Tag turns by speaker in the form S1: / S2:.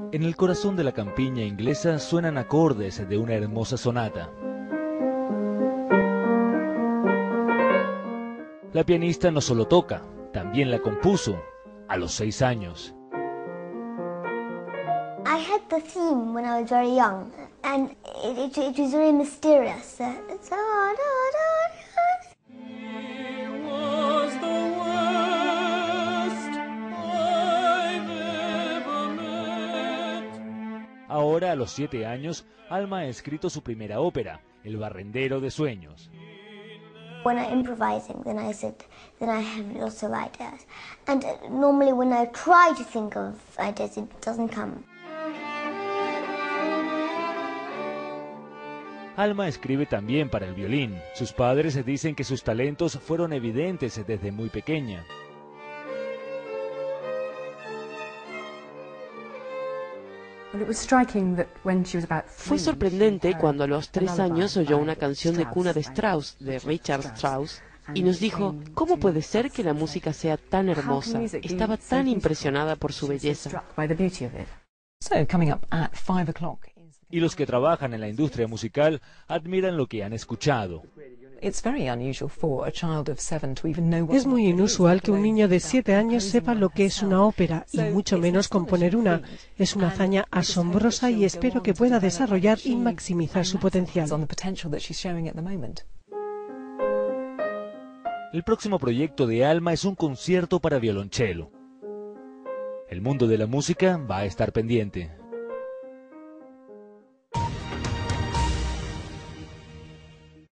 S1: En el corazón de la campiña inglesa suenan acordes de una hermosa sonata. La pianista no solo toca, también la compuso a los 6 años.
S2: I had the theme when I was very young, and it was very mysterious.
S1: Ahora, a los 7 años, Alma ha escrito su primera ópera, El barrendero de sueños.
S2: When I'm improvising, then I have lots of ideas. And normally when I try to think of ideas, it doesn't come.
S1: Alma escribe también para el violín. Sus padres dicen que sus talentos fueron evidentes desde muy pequeña.
S3: Fue sorprendente cuando a los 3 años oyó una canción de cuna de Strauss, de Richard Strauss, y nos dijo, ¿cómo puede ser que la música sea tan hermosa? Estaba tan impresionada por su belleza.
S1: Y los que trabajan en la industria musical admiran lo que han escuchado.
S4: Es muy inusual que un niño de 7 años sepa lo que es una ópera, y mucho menos componer una. Es una hazaña asombrosa y espero que pueda desarrollar y maximizar su potencial.
S1: El próximo proyecto de Alma es un concierto para violonchelo. El mundo de la música va a estar pendiente.